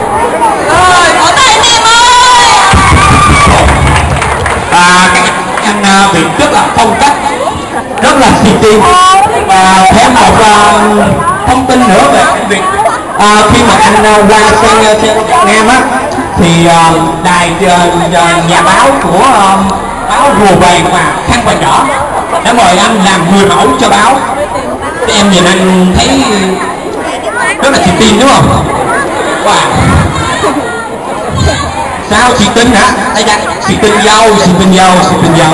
Rồi, vỗ tay anh em ơi. Các anh Việt rất là phong cách, rất là xì tin. Và thêm một thông tin nữa về anh Việt, khi mà anh qua sang Việt Nam á, thì đài nhà báo của báo Rùa Vàng và Khăn Quàng Đỏ đã mời anh làm người mẫu cho báo. Thì em nhìn anh thấy rất là xì tin đúng không? Wow. Sao xì tin hả? Đây đây, xì tin dâu, xì tin dâu, xì tin dâu.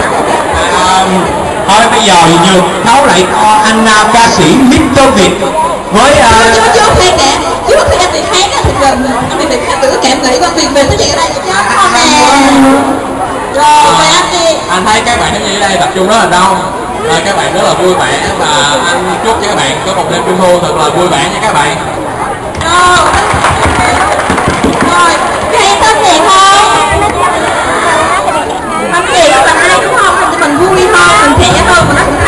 Thôi bây giờ thì nhường thấu lại anh ca sĩ Mr. Việt với Chú khoan nè, chú khi anh Việt hát á thì gần anh Việt hát tự cảm nghĩ con Việt về tới chuyện ở đây chứ không nè. Rồi mời anh đi. Anh thấy các bạn ở đây tập trung rất là đông, rồi các bạn rất là vui vẻ, và anh chúc cho các bạn có một đêm trung thu thật là vui vẻ nha các bạn. Rồi, hay tên Việt không? Anh Việt là ai đúng không? Thì mình vui thôi, mình trẻ hơn mà nó cũng